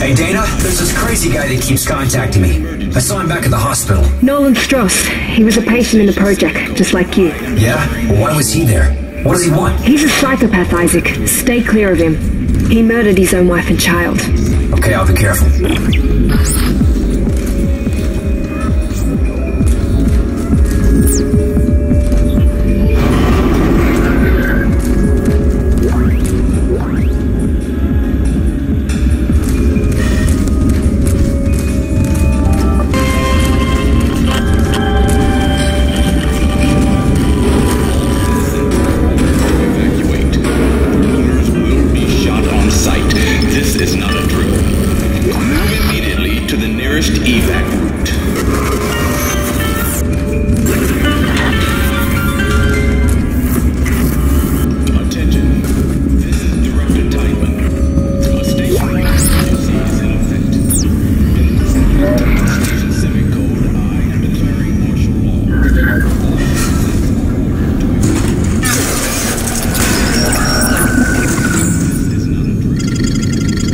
Hey Daina, there's this crazy guy that keeps contacting me. I saw him back at the hospital. Nolan Stross. He was a patient in the project, just like you. Yeah? Well, why was he there? What does he want? He's a psychopath, Isaac. Stay clear of him. He murdered his own wife and child. Okay, I'll be careful. Evac route. Attention. This is Director Tiedemann. A station emergency is in effect. Station Civic Code I am declaring martial law. This is not a drill.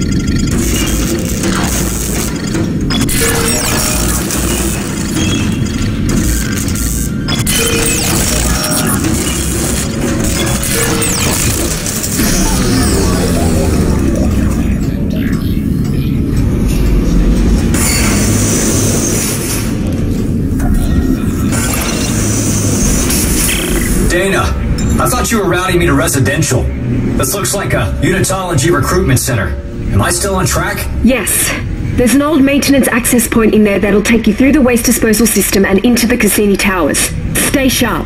Daina, I thought you were routing me to residential. This looks like a Unitology recruitment center. Am I still on track? Yes. There's an old maintenance access point in there that'll take you through the waste disposal system and into the Cassini Towers. Stay sharp.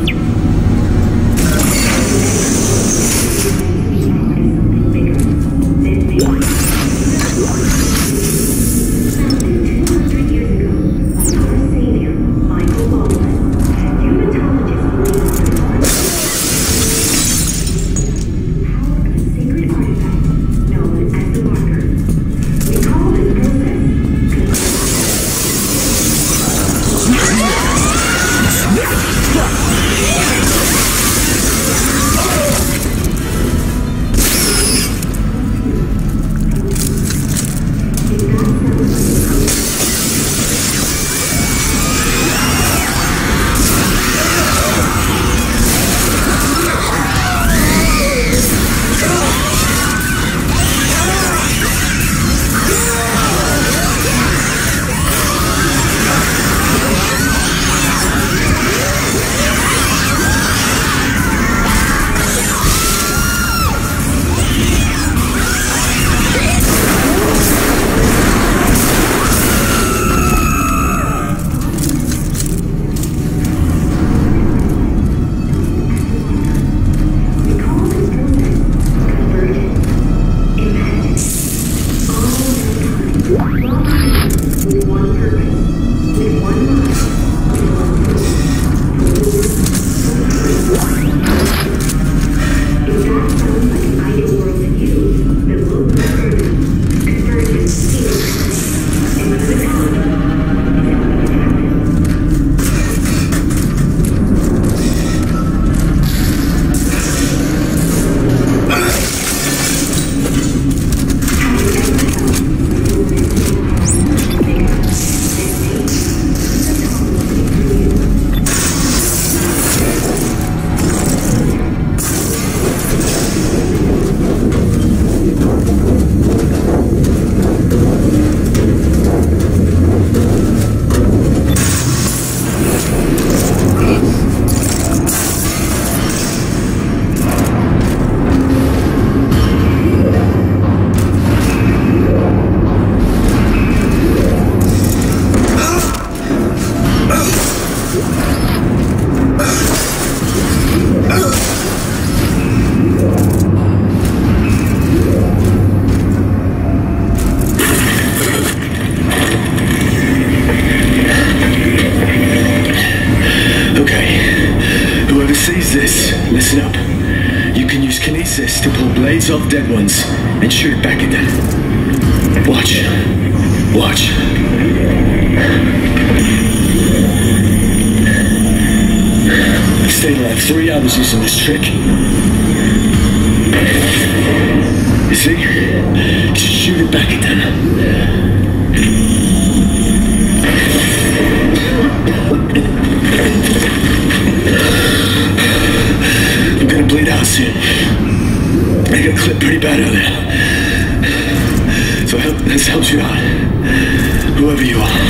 Listen up. You can use kinesis to pull blades off dead ones and shoot back at them. Watch. Watch. I've stayed alive 3 hours using this trick. You see? Just shoot it back at them. I'm gonna bleed out soon. I got clipped pretty bad earlier. So this helps you out. Whoever you are.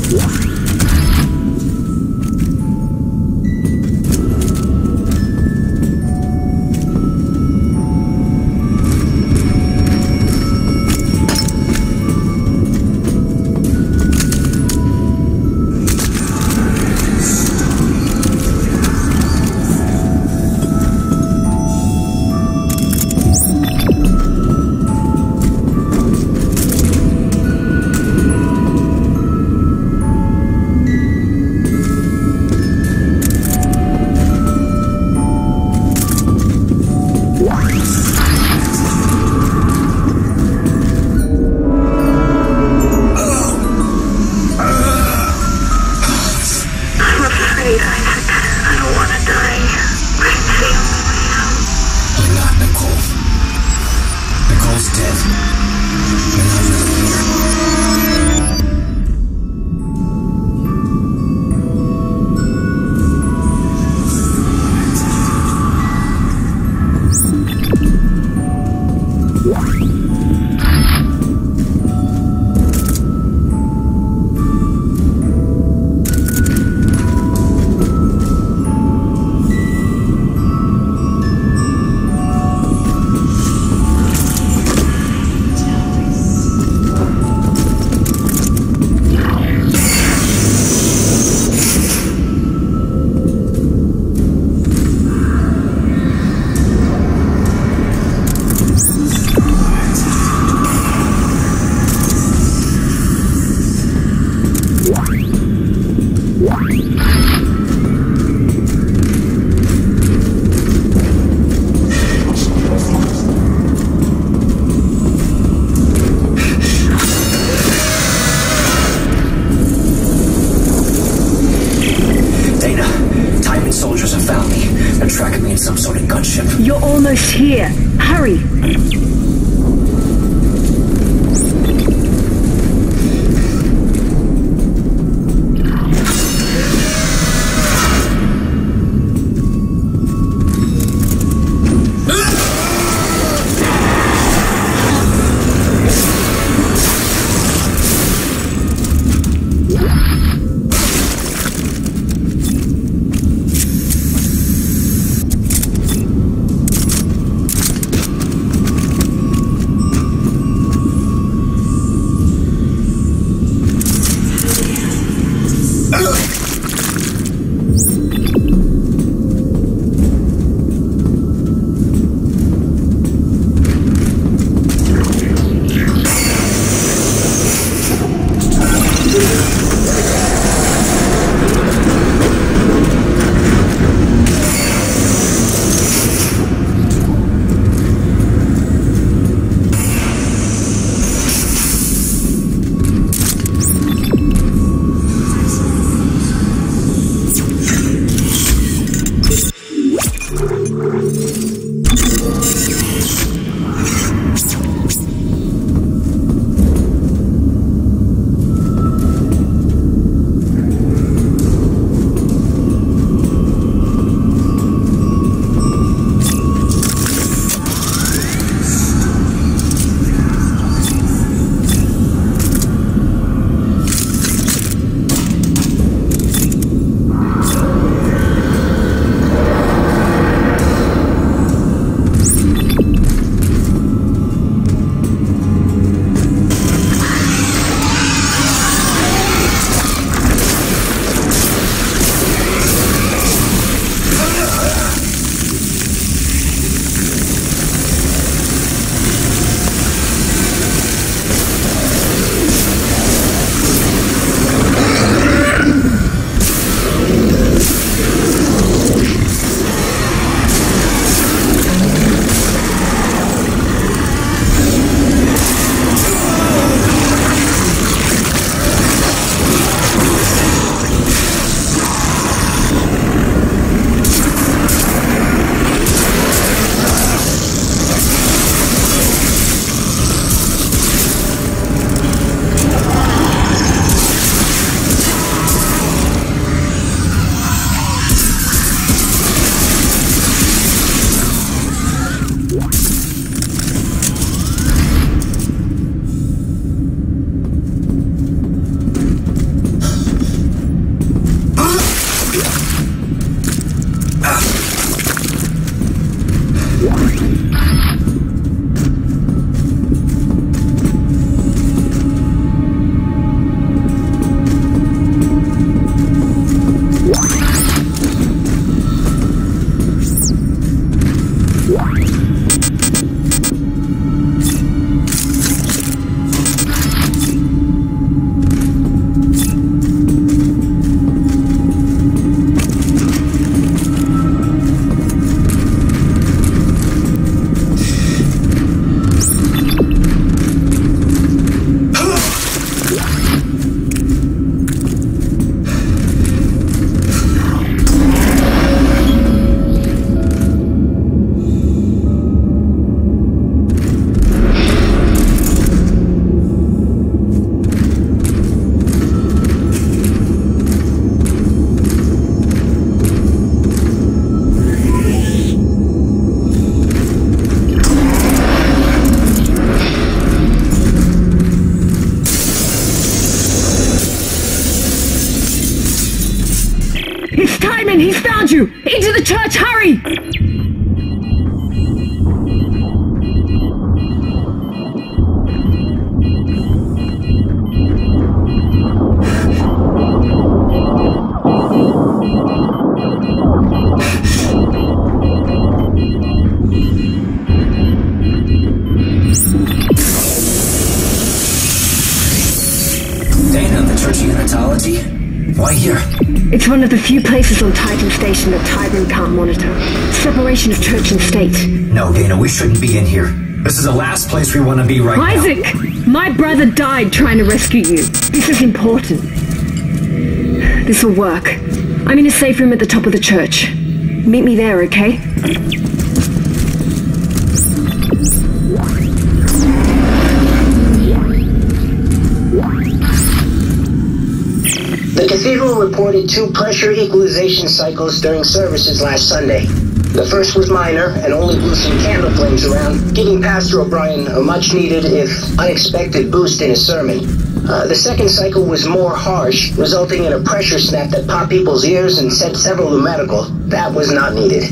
You're almost here. Hurry! It's Tiedemann! He's found you! Into the church, hurry! Daina, the Church of Unitology? Why here? It's one of the few places on Titan Station that Tiedemann can't monitor. Separation of church and state. No, Daina, we shouldn't be in here. This is the last place we want to be right now. Isaac! My brother died trying to rescue you. This is important. This will work. I'm in a safe room at the top of the church. Meet me there, okay? The cathedral reported 2 pressure equalization cycles during services last Sunday. The first was minor and only blew some candle flames around, giving Pastor O'Brien a much-needed, if unexpected, boost in his sermon. The second cycle was more harsh, resulting in a pressure snap that popped people's ears and sent several to medical. That was not needed.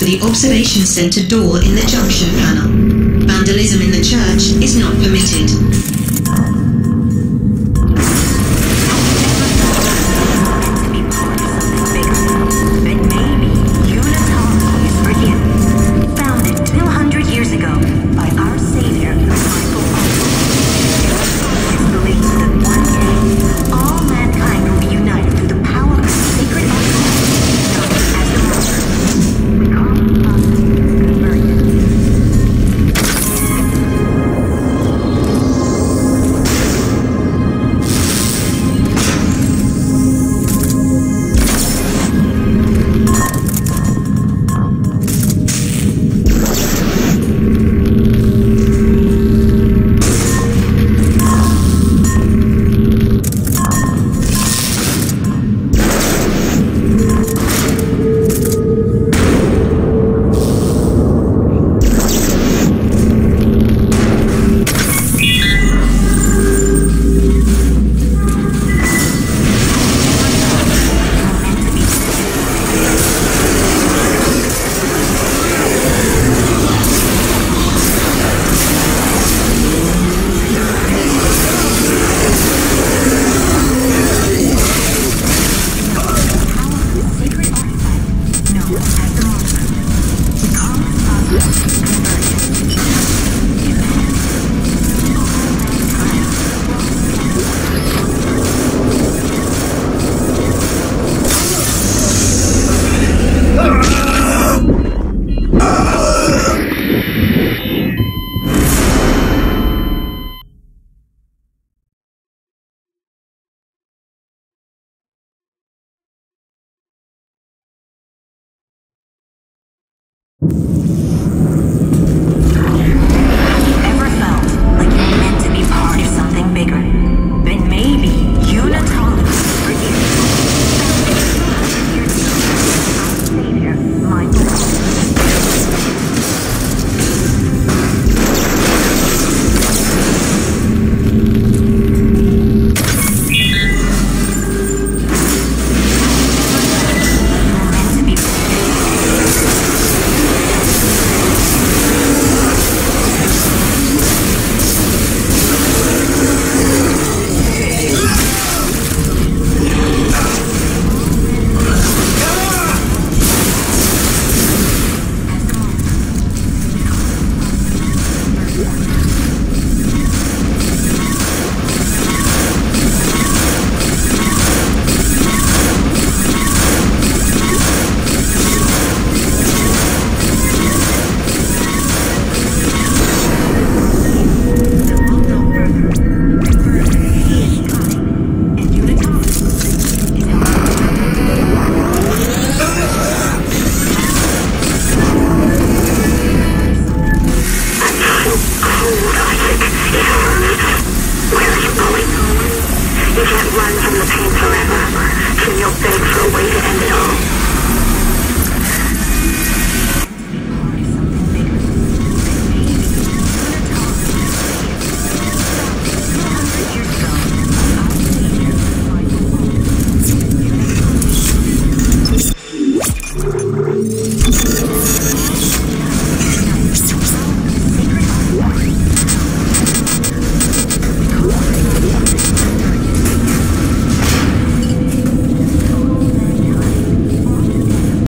the observation center door in the junction panel. Vandalism in the church is not permitted.